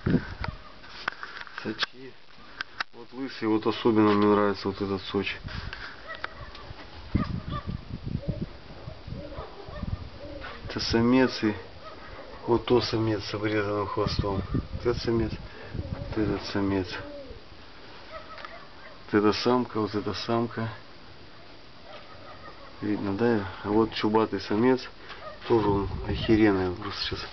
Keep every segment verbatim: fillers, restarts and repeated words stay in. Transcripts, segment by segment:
Сочи. Вот лысый, вот особенно мне нравится вот этот Сочи. Это самец, и вот то самец с обрезанным хвостом. Вот этот самец, вот этот самец. Вот это самка, вот эта самка. Видно, да? А вот чубатый самец. Тоже он охеренный. Просто сейчас.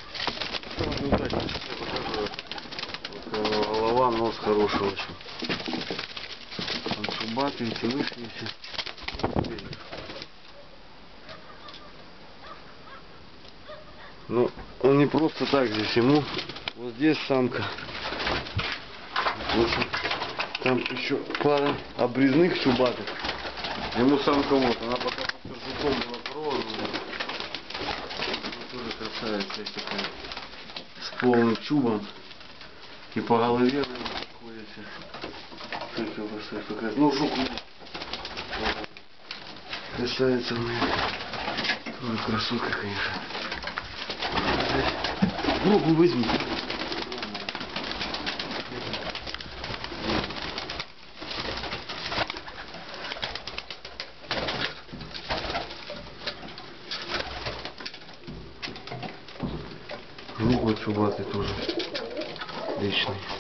Вот, голова, нос хороший очень. Он чубатый, эти лысые все. Ну, он не просто так здесь, ему вот здесь самка. Вот, там еще пара обрезных чубатых. Ему самка вот, она пока под пержуком была прорвана. Тоже красавица есть такая. С полным чубом. И по голове ходите. Только красавица такая. Ну, жук. Красавица у меня. Тоже красотка, конечно. Ногу возьми. Ногу чубатый тоже личный.